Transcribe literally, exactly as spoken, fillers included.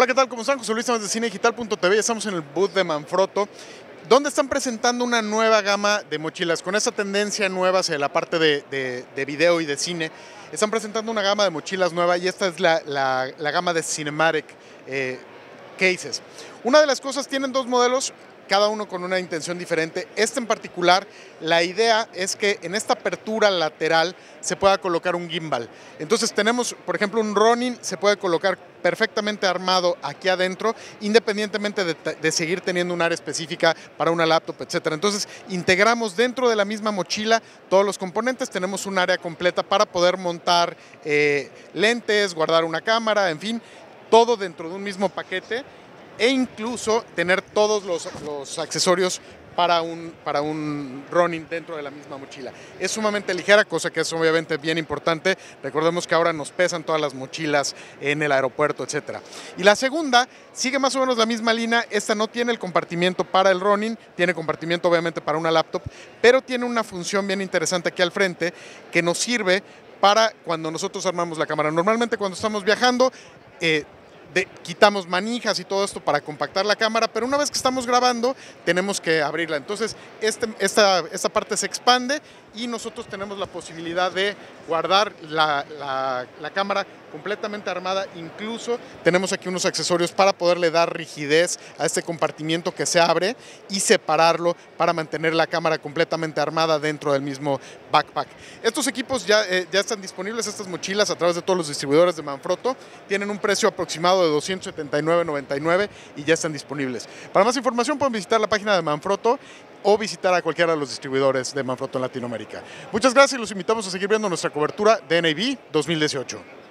Hola, ¿qué tal? ¿Cómo están? José Luis, estamos de cine digital punto t v. Estamos en el booth de Manfrotto, donde están presentando una nueva gama de mochilas. Con esa tendencia nueva hacia la parte de, de, de video y de cine, están presentando una gama de mochilas nueva y esta es la, la, la gama de Cinematic eh, Cases. Una de las cosas, tienen dos modelos, cada uno con una intención diferente. Este en particular, la idea es que en esta apertura lateral se pueda colocar un gimbal. Entonces tenemos, por ejemplo, un Ronin, se puede colocar perfectamente armado aquí adentro, independientemente de, de seguir teniendo un área específica para una laptop, etcétera. Entonces integramos dentro de la misma mochila todos los componentes, tenemos un área completa para poder montar eh, lentes, guardar una cámara, en fin, todo dentro de un mismo paquete, e incluso tener todos los, los accesorios para un, para un Ronin dentro de la misma mochila. Es sumamente ligera, cosa que es obviamente bien importante. Recordemos que ahora nos pesan todas las mochilas en el aeropuerto, etcétera. Y la segunda sigue más o menos la misma línea. Esta no tiene el compartimiento para el Ronin, tiene compartimiento obviamente para una laptop, pero tiene una función bien interesante aquí al frente que nos sirve para cuando nosotros armamos la cámara. Normalmente cuando estamos viajando, eh, De, quitamos manijas y todo esto para compactar la cámara, pero una vez que estamos grabando tenemos que abrirla. Entonces este, esta, esta parte se expande y nosotros tenemos la posibilidad de guardar la, la, la cámara completamente armada. Incluso tenemos aquí unos accesorios para poderle dar rigidez a este compartimiento que se abre y separarlo para mantener la cámara completamente armada dentro del mismo backpack. Estos equipos ya, eh, ya están disponibles, estas mochilas, a través de todos los distribuidores de Manfrotto. Tienen un precio aproximado de doscientos setenta y nueve noventa y nueve y ya están disponibles. Para más información pueden visitar la página de Manfrotto o visitar a cualquiera de los distribuidores de Manfrotto en Latinoamérica. Muchas gracias y los invitamos a seguir viendo nuestra cobertura de N A B dos mil dieciocho.